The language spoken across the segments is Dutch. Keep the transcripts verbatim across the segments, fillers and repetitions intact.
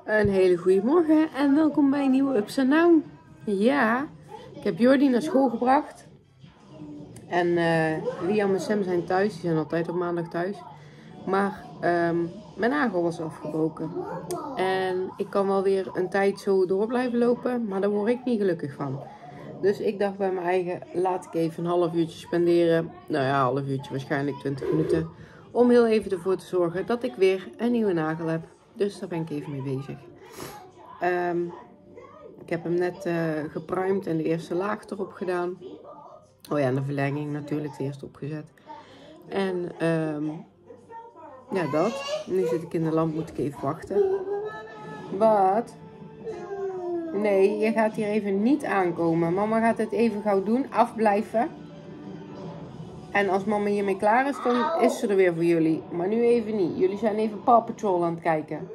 Een hele goede morgen en welkom bij een nieuwe Ups and Down. Ja, ik heb Jordi naar school gebracht. En uh, Liam en Sam zijn thuis, die zijn altijd op maandag thuis. Maar um, mijn nagel was afgebroken. En ik kan wel weer een tijd zo door blijven lopen, maar daar word ik niet gelukkig van. Dus ik dacht bij mijn eigen, laat ik even een half uurtje spenderen. Nou ja, een half uurtje, waarschijnlijk twintig minuten. Om heel even ervoor te zorgen dat ik weer een nieuwe nagel heb. Dus daar ben ik even mee bezig. Um, ik heb hem net uh, geprimed en de eerste laag erop gedaan. Oh ja, en de verlenging natuurlijk, de eerste opgezet. En um, ja, dat. Nu zit ik in de lamp, moet ik even wachten. Wat? Nee, je gaat hier even niet aankomen. Mama gaat het even gauw doen. Afblijven. En als mama hiermee klaar is, dan is ze er weer voor jullie. Maar nu even niet. Jullie zijn even Paw Patrol aan het kijken.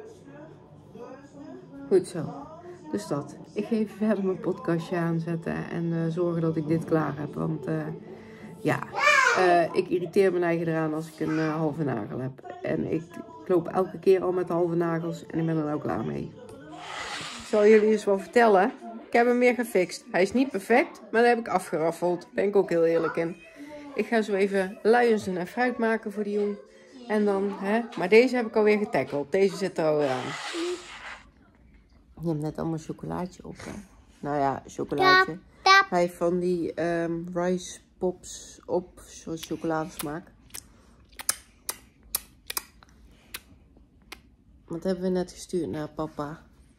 Goed zo. Dus dat. Ik ga even verder mijn podcastje aanzetten. En uh, zorgen dat ik dit klaar heb. Want uh, ja, uh, ik irriteer mijn eigen eraan als ik een uh, halve nagel heb. En ik, ik loop elke keer al met halve nagels. En ik ben er nou klaar mee. Ik zal jullie eens wel vertellen. Ik heb hem weer gefixt. Hij is niet perfect, maar dat heb ik afgeraffeld. Daar ben ik ook heel eerlijk in. Ik ga zo even luiers en fruit maken voor die jong. En dan, hè. Maar deze heb ik alweer getackeld. Deze zit er alweer aan. Je hebt net allemaal chocolaatje op, hè. Nou ja, chocolaatje. Hij heeft van die um, rice pops op, zoals chocoladesmaak. Wat hebben we net gestuurd naar papa?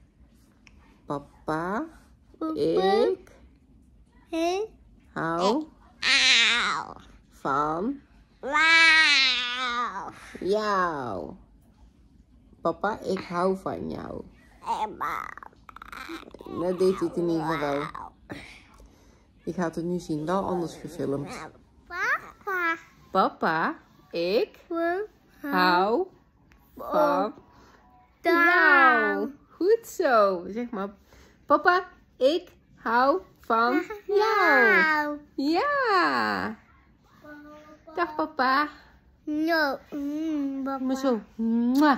Papa, ik hou van jou. Papa, ik hou van jou. Dat deed hij in ieder geval. Je gaat het nu zien, wel anders gefilmd. Papa, Papa, ik hou van jou. Goed zo. Zeg maar, papa, ik hou van jou. Ja. Dag papa. No, mm, papa. Maar zo. Mwah.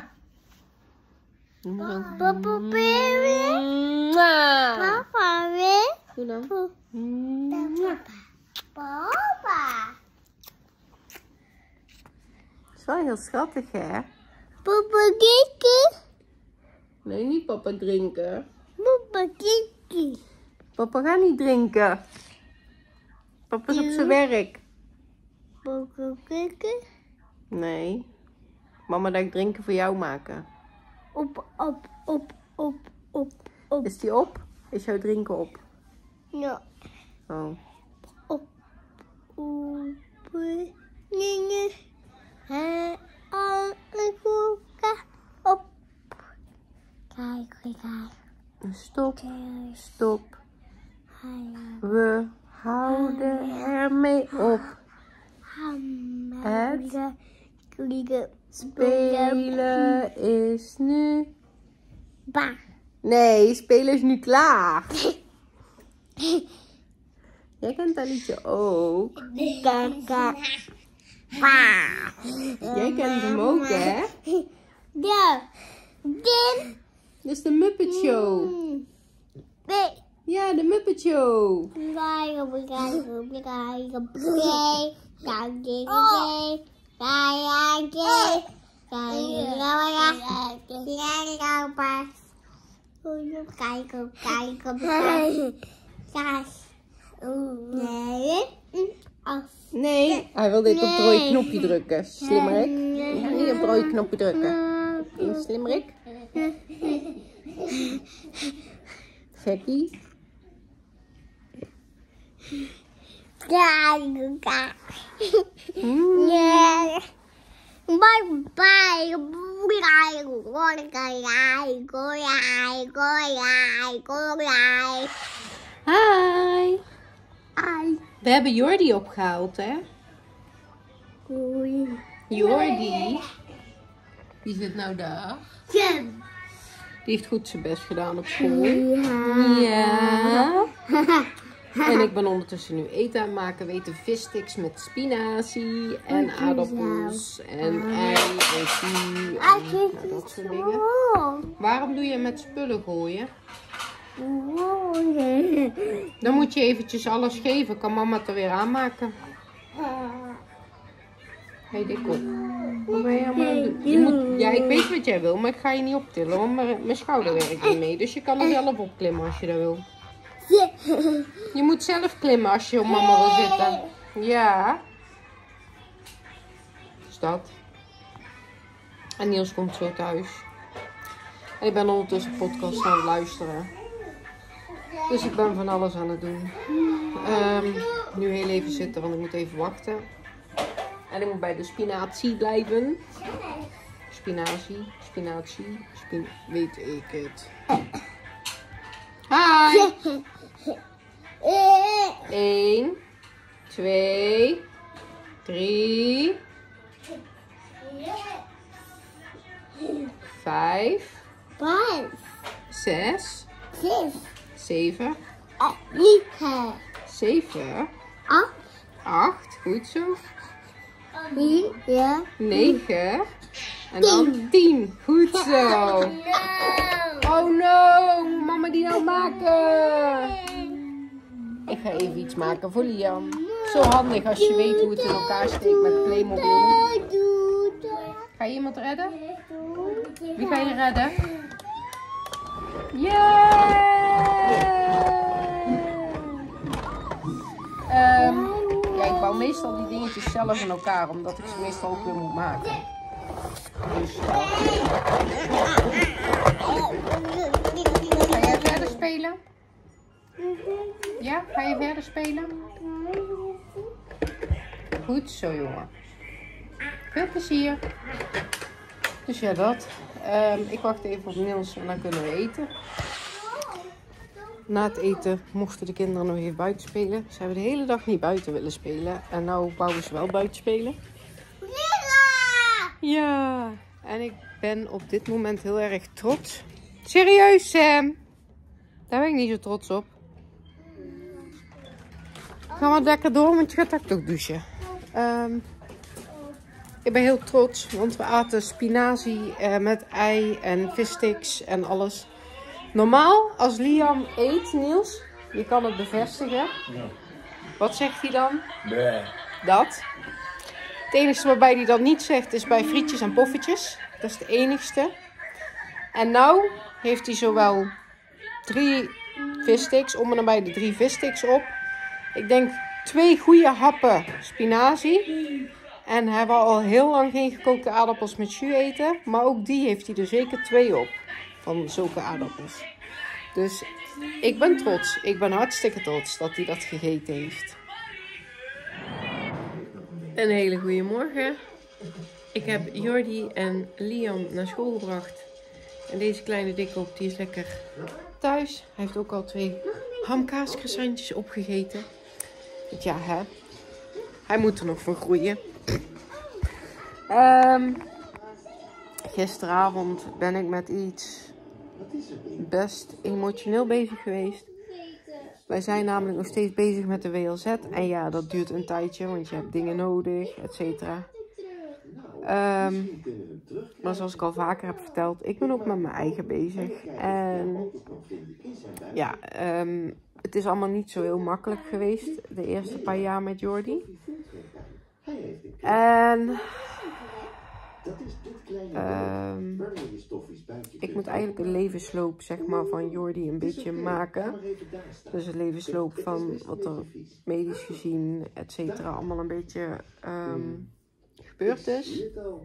Papa, baby. Mwah. Papa, weer. Doe dan. Mwah. Papa. Het is wel heel schattig, hè? Papa, kiki. Nee, niet papa drinken. Papa, kiki. Papa gaat niet drinken. Papa is op zijn werk. Papa, kiki. Nee. Mama gaat drinken voor jou maken. Op, op, op, op, op, op. Is die op? Is jouw drinken op? Ja. Oh. Op, op, nee, nee. He, al, ik op. Kijk, kijk, kijk. Stop. Stop. We houden ermee op. Het spelen is nu... Ba. Nee, spelen is nu klaar. Jij kent dat liedje ook. Kaka. Ba. Jij kent hem ook, hè? Ja. Din. Dat is de Muppet Show. Nee. Ja, de Muppet Show. Nee, hij wil dit op het rode knopje drukken. Slimmerik. Je gaat niet op het rode knopje drukken. Een slimmerik. Gekkie. Yeah. Bye bye. Hi. Hi. We hebben Jordi opgehaald, hè? Hoi. Jordi. Die zit nou daar. Tim. Die heeft goed zijn best gedaan op school. Ja. Ja. En ik ben ondertussen nu eten aan het maken. Weet je, vissticks met spinazie en aardappels en ei en koe en nou, dat soort dingen. Waarom doe je met spullen gooien? Dan moet je eventjes alles geven. Kan mama het er weer aanmaken? Hé, hey, dik op. Wat ben je allemaal aan het doen? Je moet, ja, ik weet wat jij wil, maar ik ga je niet optillen, want mijn, mijn schouder werkt niet mee. Dus je kan er zelf op klimmen als je dat wil. Je moet zelf klimmen als je op mama wil zitten. Ja. Dus dat. En Niels komt zo thuis. En ik ben ondertussen een podcast aan het luisteren. Dus ik ben van alles aan het doen. Um, nu heel even zitten, want ik moet even wachten. En ik moet bij de spinazie blijven. Spinazie, spinazie, spin weet ik het. Hi! Eén, twee, drie, vijf, zes, zeven, zeven, acht, goed zo. negen en dan tien. Goed zo. Oh no, mama die nou maken. Ik ga even iets maken voor Liam. Zo handig als je weet hoe het in elkaar steekt met Playmobil. Ga je iemand redden? Wie ga je redden? Yeah! Um, ja, ik bouw meestal die dingetjes zelf in elkaar, omdat ik ze meestal ook weer moet maken. Dus ja. Ga jij verder spelen? Ja, ga je verder spelen? Goed zo, jongen. Veel plezier. Dus ja, dat. Um, ik wacht even op Niels en dan kunnen we eten. Na het eten mochten de kinderen nog even buiten spelen. Ze hebben de hele dag niet buiten willen spelen. En nou wouden ze wel buiten spelen. Ja, en ik ben op dit moment heel erg trots. Serieus, Sam? Daar ben ik niet zo trots op. Ga maar lekker door, want je gaat ook toch douchen. Um, ik ben heel trots, want we aten spinazie uh, met ei en vissticks en alles. Normaal, als Liam eet, Niels, je kan het bevestigen. Ja. Wat zegt hij dan? Nee. Dat. Het enige waarbij hij dat niet zegt is bij frietjes en poffertjes. Dat is het enigste. En nou heeft hij zowel drie vissticks, om en nabij de drie vissticks op. Ik denk twee goede happen spinazie. En hij wil al heel lang geen gekookte aardappels met jus eten. Maar ook die heeft hij er zeker twee op. Van zulke aardappels. Dus ik ben trots. Ik ben hartstikke trots dat hij dat gegeten heeft. Een hele goede morgen. Ik heb Jordi en Liam naar school gebracht. En deze kleine dikkop die is lekker thuis. Hij heeft ook al twee hamkaascroissantjes opgegeten. Ja, hè. Hij moet er nog van groeien. Um, gisteravond ben ik met iets best emotioneel bezig geweest. Wij zijn namelijk nog steeds bezig met de W L Z. En ja, dat duurt een tijdje, want je hebt dingen nodig, et cetera. Um, maar zoals ik al vaker heb verteld, ik ben ook met mijn eigen bezig. En ja, um, het is allemaal niet zo heel makkelijk geweest de eerste paar jaar met Jordi. En um, ik moet eigenlijk een levensloop, zeg maar, van Jordi een beetje maken. Dus een levensloop van wat er medisch gezien, et cetera, allemaal een beetje um, gebeurd is.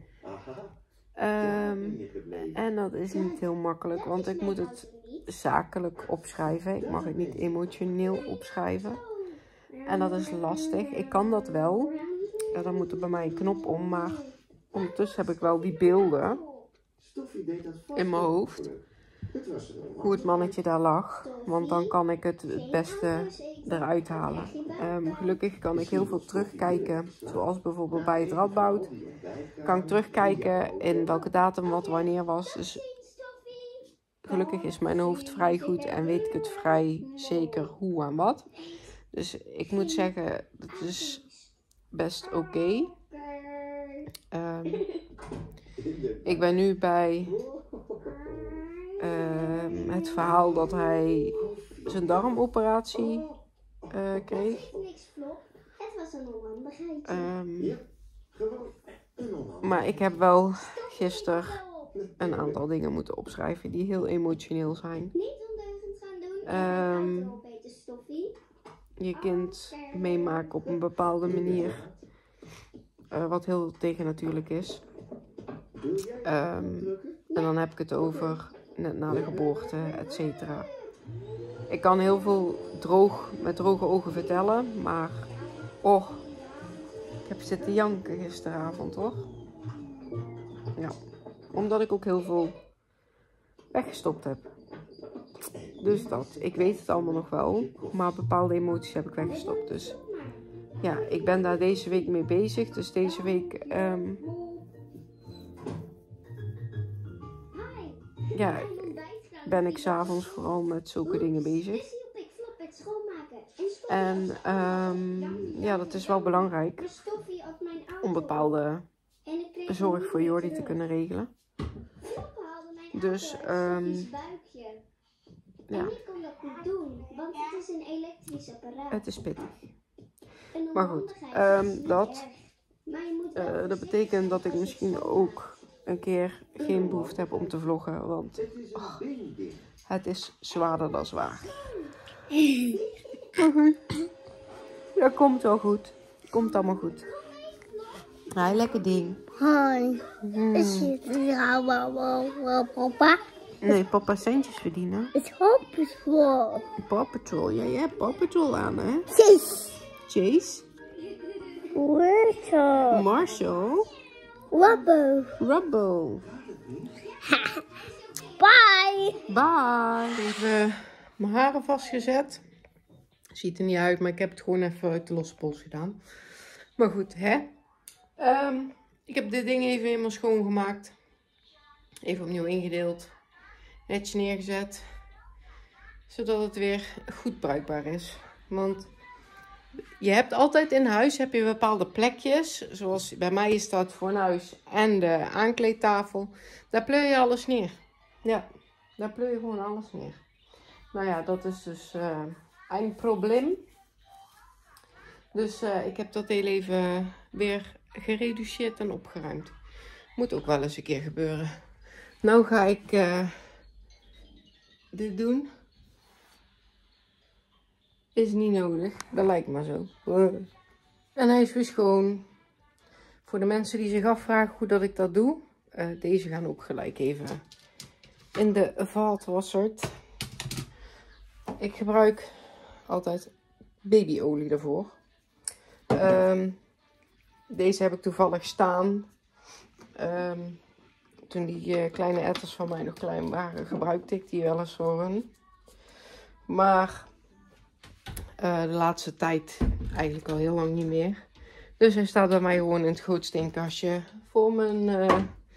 Um, en dat is niet heel makkelijk, want ik moet het zakelijk opschrijven. Ik mag het niet emotioneel opschrijven. En dat is lastig. Ik kan dat wel. Ja, dan moet er bij mij een knop om, maar ondertussen heb ik wel die beelden in mijn hoofd. Hoe het mannetje daar lag. Want dan kan ik het het beste eruit halen. Um, gelukkig kan ik heel veel terugkijken. Zoals bijvoorbeeld bij het Radboud. Kan ik terugkijken in welke datum wat wanneer was. Dus gelukkig is mijn hoofd vrij goed en weet ik het vrij zeker hoe en wat. Dus ik moet zeggen, het is best oké. Okay. Um, ik ben nu bij um, het verhaal dat hij zijn darmoperatie uh, kreeg. Um, maar ik heb wel gisteren een aantal dingen moeten opschrijven die heel emotioneel zijn. Um, je kind meemaken op een bepaalde manier. Uh, wat heel tegennatuurlijk is. Um, en dan heb ik het over net na de geboorte, et cetera. Ik kan heel veel droog, met droge ogen vertellen, maar oh, ik heb zitten janken gisteravond hoor. Ja, omdat ik ook heel veel weggestopt heb. Dus dat, ik weet het allemaal nog wel, maar bepaalde emoties heb ik weggestopt. Dus ja, ik ben daar deze week mee bezig. Dus deze week um, ja, ben ik 's avonds vooral met zulke dingen bezig. En um, ja, dat is wel belangrijk om bepaalde zorg voor Jordi te kunnen regelen. Dus um, ja, het is pittig. Maar goed, um, dat, uh, dat betekent dat ik misschien ook een keer geen behoefte heb om te vloggen. Want oh, het is zwaarder dan zwaar. Maar goed, dat komt wel goed. Komt allemaal goed. Hi, lekker ding. Hoi. Hmm. Is het papa? Nee, papa centjes verdienen. Het is Paw Patrol. Paw Patrol, ja, jij hebt Paw Patrol aan, hè? Chase. Chase. Marshall. Marshall. Rubbo. Rubbo. Bye. Bye. Even mijn haren vastgezet. Ziet er niet uit, maar ik heb het gewoon even uit de losse pols gedaan. Maar goed, hè. Um, ik heb dit ding even helemaal schoongemaakt. Even opnieuw ingedeeld. Netjes neergezet. Zodat het weer goed bruikbaar is. Want je hebt altijd in huis heb je bepaalde plekjes. Zoals bij mij is dat fornuis en de aankleedtafel. Daar pleur je alles neer. Ja, daar pleur je gewoon alles neer. Nou ja, dat is dus uh, een probleem. Dus uh, ik heb dat heel even weer gereduceerd en opgeruimd. Moet ook wel eens een keer gebeuren. Nou ga ik uh, dit doen. Is niet nodig. Dat lijkt maar zo. En hij is weer schoon. Voor de mensen die zich afvragen hoe dat ik dat doe. Uh, deze gaan ook gelijk even in de vaatwasser. Ik gebruik altijd babyolie daarvoor. Um, deze heb ik toevallig staan. Um, toen die uh, kleine etters van mij nog klein waren, gebruikte ik die wel eens voor hun. Maar uh, de laatste tijd eigenlijk al heel lang niet meer. Dus hij staat bij mij gewoon in het gootsteenkastje voor mijn, uh,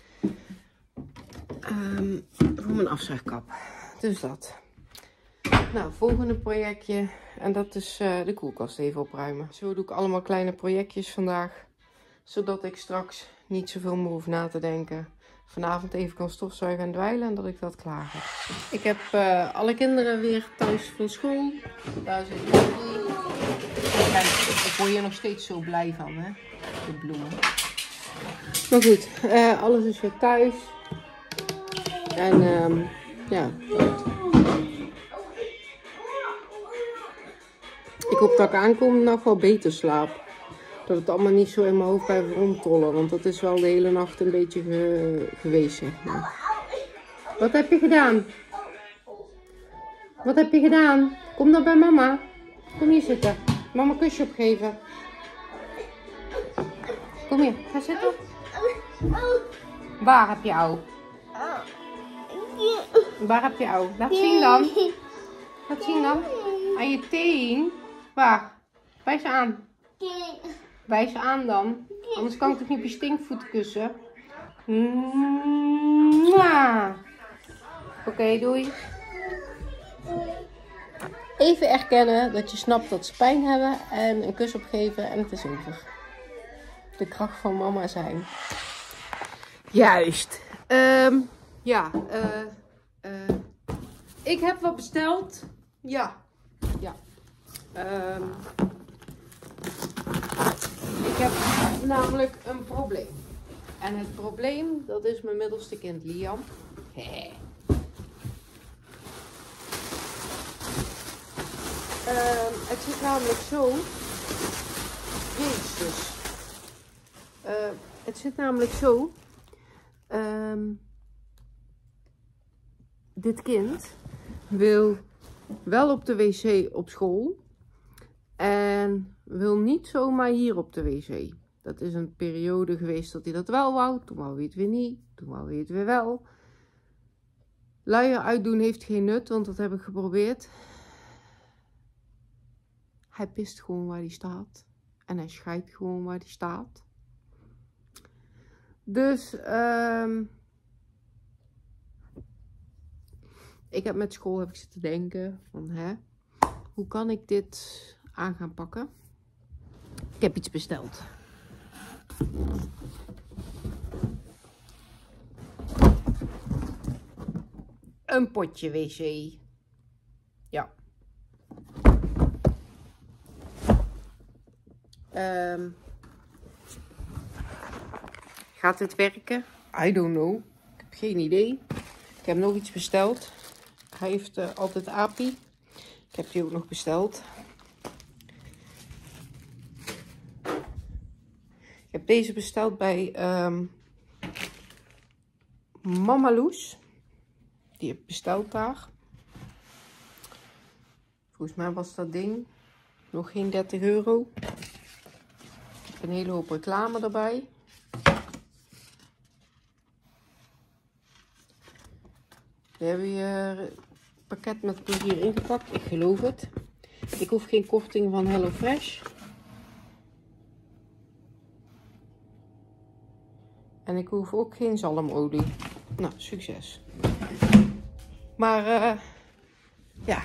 um, voor mijn afzuigkap. Dus dat. Nou, volgende projectje. En dat is uh, de koelkast even opruimen. Zo doe ik allemaal kleine projectjes vandaag. Zodat ik straks niet zoveel meer hoef na te denken. Vanavond even kan stofzuigen en dweilen en dat ik dat klaar heb. Ik heb uh, alle kinderen weer thuis van school. Daar zit Jordi. Kijk, ik word hier nog steeds zo blij van, hè. De bloemen. Maar goed, uh, alles is weer thuis. En um, ja, dat. Ik hoop dat ik aankomende nacht wel beter slaap. Dat het allemaal niet zo in mijn hoofd blijft rondtollen. Want dat is wel de hele nacht een beetje ge geweest, zeg maar. Wat heb je gedaan? Wat heb je gedaan? Kom dan bij mama. Kom hier zitten. Mama een kusje opgeven. Kom hier, ga zitten. Waar heb je jou? Waar heb je jou? Laat zien dan. Laat zien dan. Aan je teen. Waar? Wijs aan. Wijs aan dan. Anders kan ik toch niet op je stinkvoeten kussen. Oké, okay, doei. even erkennen dat je snapt dat ze pijn hebben en een kus opgeven en het is over. De kracht van mama zijn. Juist. Um, ja, uh, uh, ik heb wat besteld. Ja. Ja. Um, ik heb namelijk een probleem. En het probleem, dat is mijn middelste kind Liam. Hey. Um, het zit namelijk zo. Jezus. Uh, het zit namelijk zo. Um, dit kind wil wel op de wc op school. En wil niet zomaar hier op de wc. Dat is een periode geweest dat hij dat wel wou. Toen wou hij het weer niet. Toen wou hij het weer wel. Luier uitdoen heeft geen nut, want dat heb ik geprobeerd. Hij pist gewoon waar hij staat. En hij scheidt gewoon waar hij staat. Dus um, ik heb met school heb ik zitten denken van hè, hoe kan ik dit aan gaan pakken? Ik heb iets besteld. Een potje wc. Ja. Um, gaat dit werken? I don't know. Ik heb geen idee. Ik heb nog iets besteld. Hij heeft uh, altijd Api. Ik heb die ook nog besteld. Ik heb deze besteld bij um, Mama Loes. Die heb ik besteld daar. Volgens mij was dat ding nog geen dertig euro. Ik heb een hele hoop reclame erbij. We hebben hier een pakket met plezier ingepakt. Ik geloof het. Ik hoef geen korting van HelloFresh. En ik hoef ook geen zalmolie. Nou, succes. Maar uh, ja.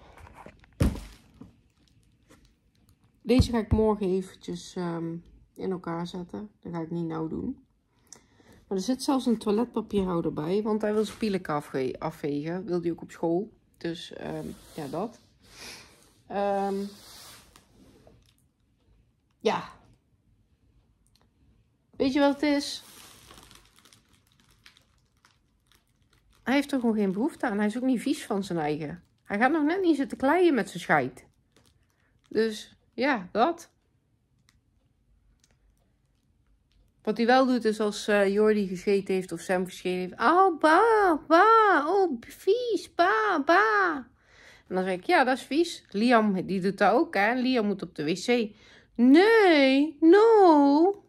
Deze ga ik morgen eventjes um, in elkaar zetten. Dat ga ik niet nou doen. Maar er zit zelfs een toiletpapierhouder bij. Want hij wil zijn pielen afve afvegen. Wil hij ook op school. Dus um, ja, dat. Um, ja. Weet je wat het is? Hij heeft er gewoon geen behoefte aan. Hij is ook niet vies van zijn eigen. Hij gaat nog net niet zitten kleien met zijn scheid. Dus ja, dat. Wat hij wel doet is als uh, Jordi gescheten heeft of Sam gescheten heeft. Oh, ba, ba, oh, vies, ba, ba. En dan zeg ik, ja, dat is vies. Liam, die doet dat ook, hè. Liam moet op de wc. Nee, no.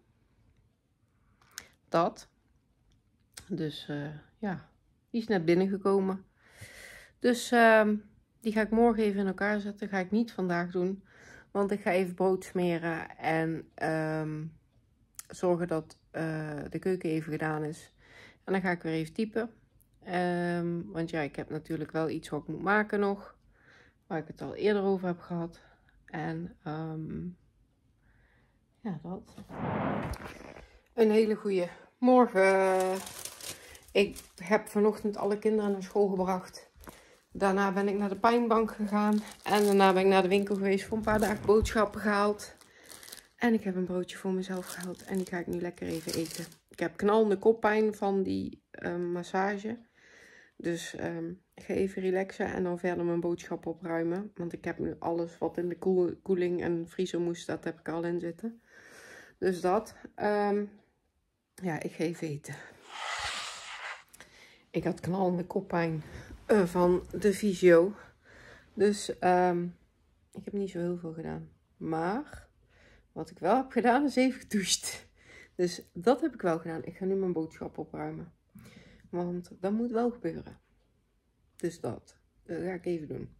Dat. Dus, uh, ja. Die is net binnengekomen. Dus, uh, die ga ik morgen even in elkaar zetten. Ga ik niet vandaag doen. Want ik ga even brood smeren en um, zorgen dat uh, de keuken even gedaan is. En dan ga ik weer even typen. Um, want ja, ik heb natuurlijk wel iets wat ik moet maken nog. Waar ik het al eerder over heb gehad. En um, ja, dat. Een hele goede morgen. Ik heb vanochtend alle kinderen naar school gebracht. Daarna ben ik naar de pijnbank gegaan. En daarna ben ik naar de winkel geweest voor een paar dagen boodschappen gehaald. En ik heb een broodje voor mezelf gehaald. En die ga ik nu lekker even eten. Ik heb knallende koppijn van die uh, massage. Dus um, ik ga even relaxen en dan verder mijn boodschappen opruimen. Want ik heb nu alles wat in de koel koeling en vriezer moest, dat heb ik al in zitten. Dus dat. Um, ja, ik ga even eten. Ik had knallende koppijn uh, van de fysio. Dus um, ik heb niet zo heel veel gedaan. Maar wat ik wel heb gedaan is even gedoucht. Dus dat heb ik wel gedaan. Ik ga nu mijn boodschap opruimen. Want dat moet wel gebeuren. Dus dat. Dat ga ik even doen.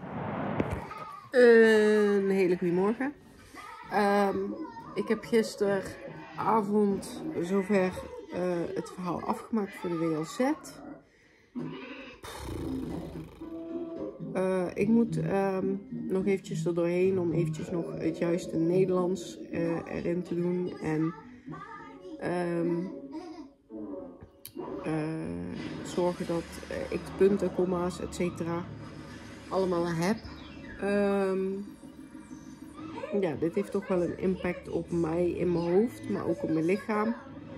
Een hele goede morgen. Um, ik heb gisteravond zover uh, het verhaal afgemaakt voor de W L Z. Uh, ik moet um, nog eventjes er doorheen om eventjes nog het juiste Nederlands uh, erin te doen. En um, uh, zorgen dat uh, ik de punten, komma's, et cetera allemaal heb. Um, ja, dit heeft toch wel een impact op mij in mijn hoofd, maar ook op mijn lichaam.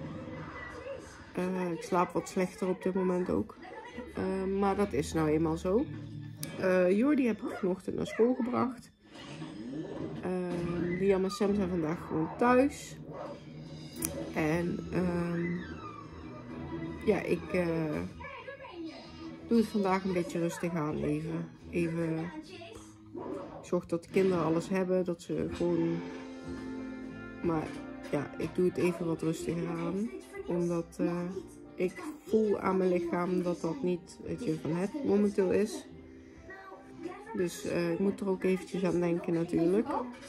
Uh, ik slaap wat slechter op dit moment ook. Uh, maar dat is nou eenmaal zo. Uh, Jordi heb ik vanochtend naar school gebracht. Uh, Liam en Sam zijn vandaag gewoon thuis. En uh, ja, ik uh, doe het vandaag een beetje rustig aan. Even, even zorg dat de kinderen alles hebben. Dat ze gewoon... Maar ja, ik doe het even wat rustiger aan. Omdat uh, ik voel aan mijn lichaam dat dat niet het je van het momenteel is. Dus uh, ik moet er ook eventjes aan denken natuurlijk.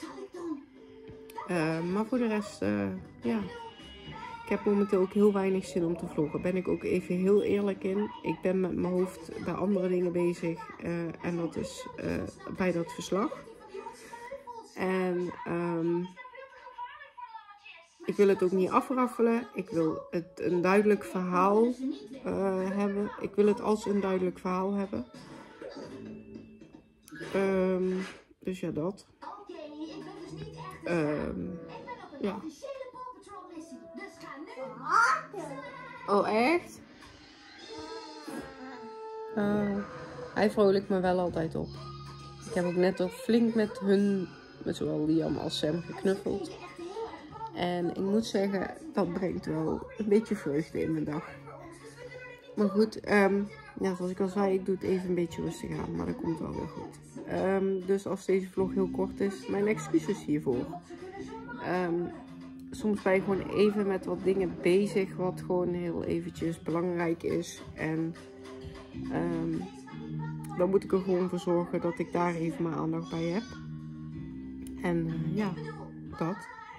Uh, maar voor de rest, uh, ja. Ik heb momenteel ook heel weinig zin om te vloggen. Ben ik ook even heel eerlijk in. Ik ben met mijn hoofd bij andere dingen bezig. Uh, en dat is uh, bij dat verslag. En um, ik wil het ook niet afraffelen. Ik wil het een duidelijk verhaal uh, hebben. Ik wil het als een duidelijk verhaal hebben. Um, dus ja, dat. Um, ja. Oh, echt? Uh, hij vrolijkt me wel altijd op. Ik heb ook net al flink met hun, met zowel Liam als Sam, geknuffeld. En ik moet zeggen, dat brengt wel een beetje vreugde in mijn dag. Maar goed, um, ja, zoals ik al zei, ik doe het even een beetje rustig aan. Maar dat komt wel weer goed. Um, dus als deze vlog heel kort is, mijn excuses hiervoor. Um, soms ben je gewoon even met wat dingen bezig, wat gewoon heel eventjes belangrijk is. En um, dan moet ik er gewoon voor zorgen dat ik daar even mijn aandacht bij heb. En uh, ja, dat.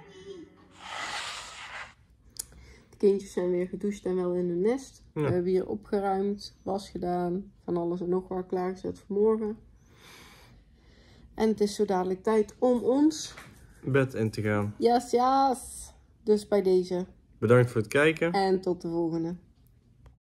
De kindjes zijn weer gedoucht en wel in hun nest. Ja. We hebben hier opgeruimd, was gedaan, van alles en nog wat klaargezet voor morgen. En het is zo dadelijk tijd om ons bed in te gaan. Yes, yes. Dus bij deze. Bedankt voor het kijken. En tot de volgende.